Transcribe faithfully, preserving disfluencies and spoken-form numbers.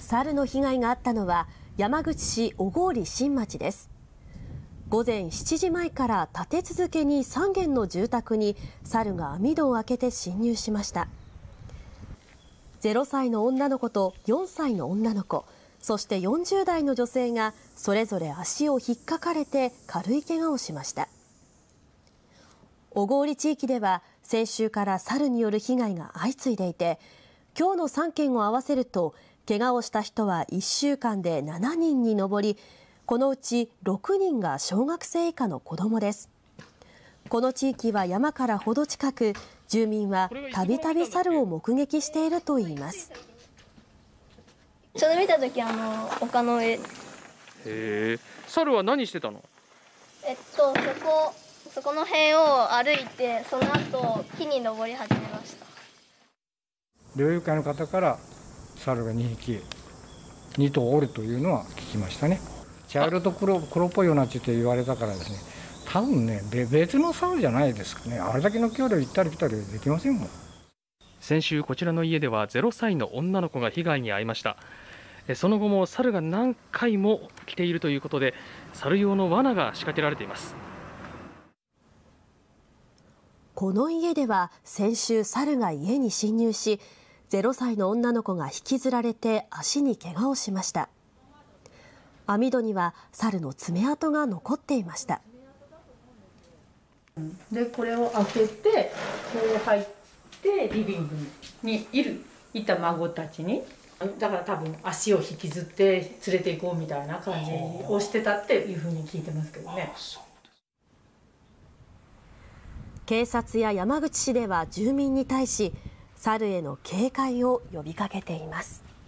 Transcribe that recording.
猿の被害があったのは山口市小郡新町です。午前しちじまえから立て続けにさん軒の住宅に猿が網戸を開けて侵入しました。ゼロさいの女の子とよんさいの女の子、そしてよんじゅう代の女性がそれぞれ足を引っかかれて軽い怪我をしました。小郡地域では先週から猿による被害が相次いでいて、今日のさん件を合わせると怪我をした人はいっしゅうかんでしちにんに上り、このうちろくにんが小学生以下の子どもです。この地域は山からほど近く、住民はたびたび猿を目撃しているといいます。 ちょうど見たとき、あの丘の上。へえ、猿は何してたの？ えっとそこそこの辺を歩いて、その後木に登り始めました。 猟友会の方から猿がにひき、に頭おるというのは聞きましたね。茶色と 黒, 黒っぽいようなって言われたからですね、多分ね、別の猿じゃないですかね。あれだけの距離を行ったり来たりできませんもん。 先週こちらの家ではゼロさいの女の子が被害に遭いました。その後も猿が何回も来ているということで、猿用の罠が仕掛けられています。 この家では先週猿が家に侵入し、ゼロさいの女の子が引きずられて足に怪我をしました。網戸には猿の爪痕が残っていました。 でこれを開けて、こう入ってリビングにいるいた孫たちに、だから多分足を引きずって連れて行こうみたいな感じをしてたっていうふうに聞いてますけどね。 警察や山口市では住民に対し猿への警戒を呼びかけています。